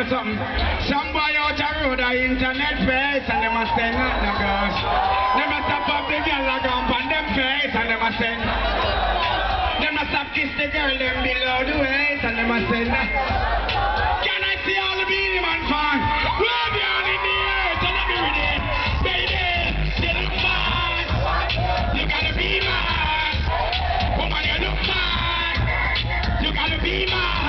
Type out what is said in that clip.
you something. Some boy out the road are internet face and them a say not no gosh. Them a stop up the girl a gump on them face and them a say. Them a stop kiss the girl them below the waist and them a say. Can I see all the Beenie Man fans? Wave your hand in the air, tell them you're ready. Baby, you look fine. You gotta be mine. Woman, you look fine. You gotta be mine.